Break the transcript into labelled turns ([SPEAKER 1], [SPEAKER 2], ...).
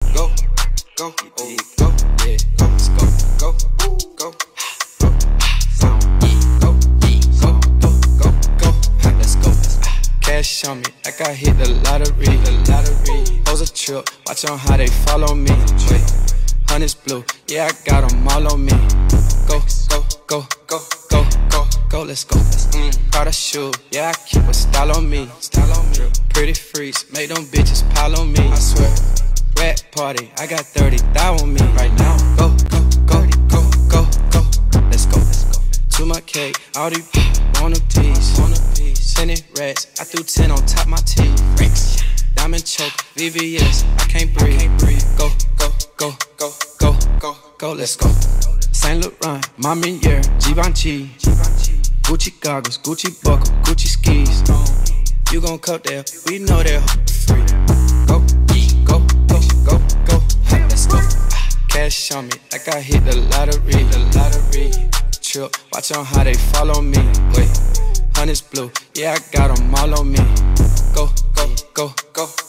[SPEAKER 1] go, go, oh, go, yeah, go, let's go, go, go, go, let's go. Cash on me, like I hit the lottery, Hoes a trip, watch on how they follow me. Wait, honey's blue, yeah, I got them all on me. Go, go, go, go, go, go, go, let's go. Prada shoe, yeah, I keep a style on me. Pretty freaks, make them bitches pile on me. I swear, rat party, I got 30 thou on me right now. Go, go, go, go, go, go, let's go. To my cake, all these want a piece. 10 rats, I threw 10 on top my teeth. Diamond choke, VVS, I can't breathe. Go, go, go, go, go, go, go, let's go. Saint Laurent, Mamiere, Givenchy, Gucci goggles, Gucci buckle, Gucci skis. You gon' cut there, we know they're free. Go, go, go, go, go, let's go. Cash on me, like I hit the lottery. Trip, watch on how they follow me. Wait, honey's blue, yeah, I got them all on me. Go, go, go, go.